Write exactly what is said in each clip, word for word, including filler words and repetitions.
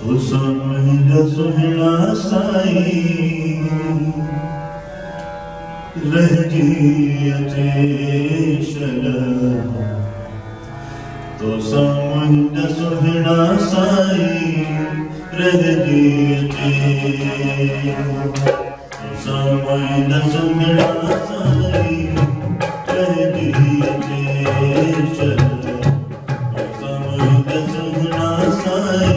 समझ सुहिणा साई रह जियते शल तो समझ सुहिणा साई रह जियते तो समझ सुहिणा साई रह जियते शल तो समझ सुहिणा साई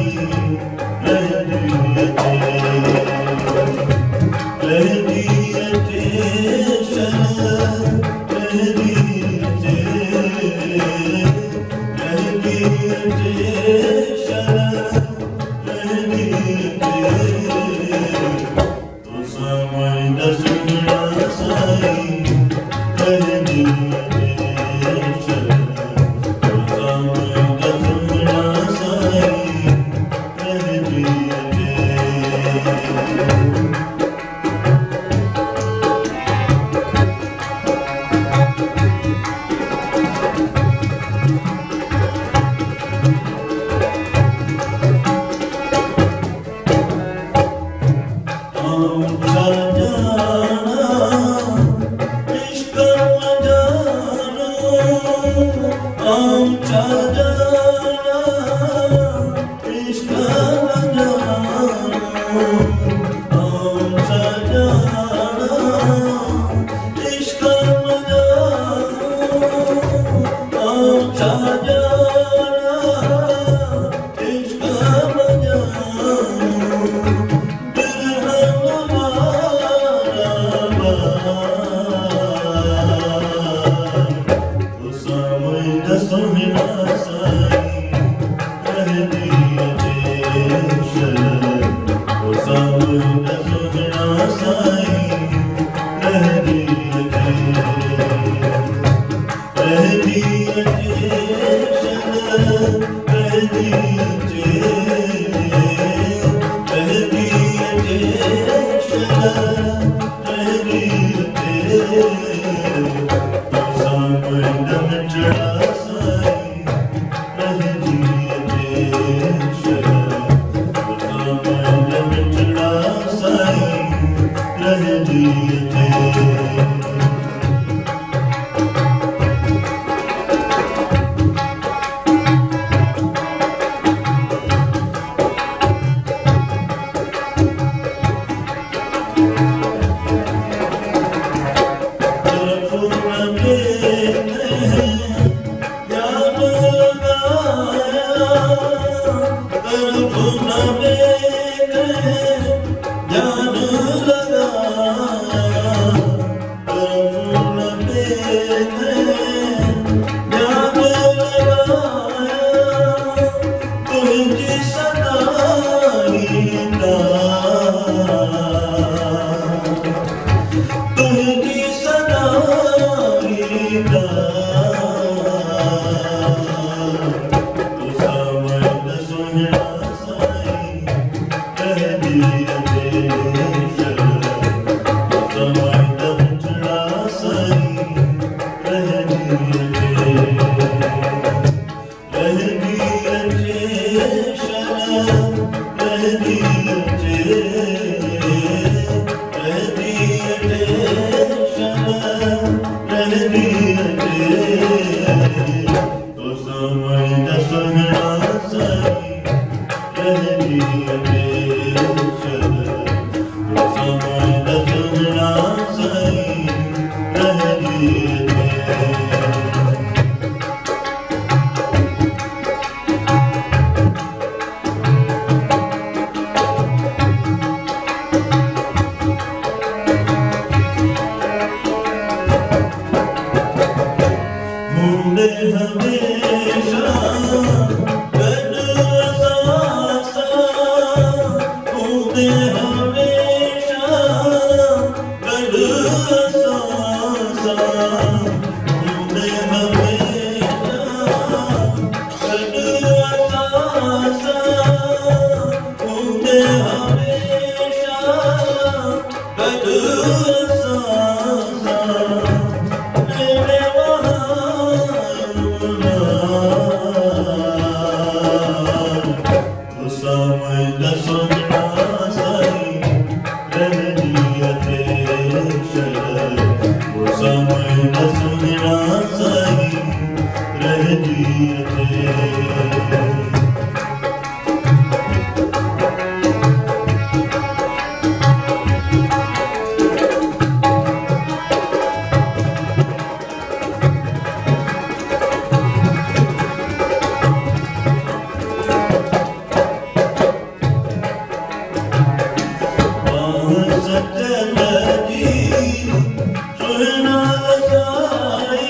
सुना साई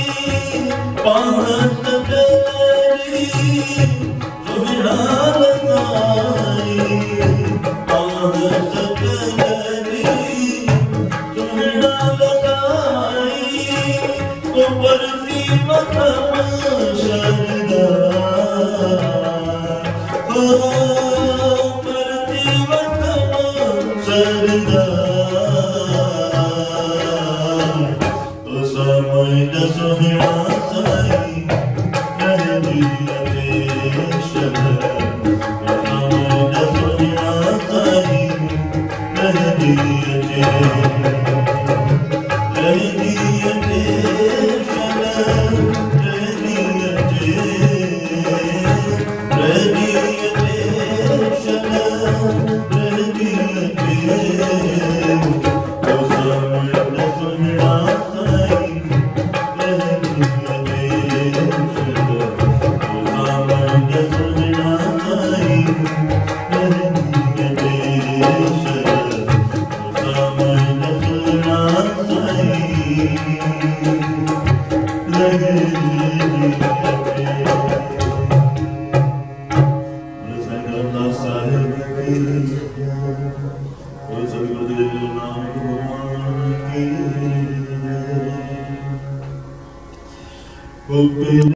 पाहत तेरी सुना साई पाहत तेरी सुना साई को परसी मतम शरदा को परसी मतम शरदा तो समय दसुना साई कह दिया देशर तो समय दसुना साई कह दिया कह दिया देशर कह दिया कह दिया देशर कह दिया तो समय दसुना साई कह दिया देशर तो समय दसुना साई कह दिया देशर तो समय दसुना साई कह दिया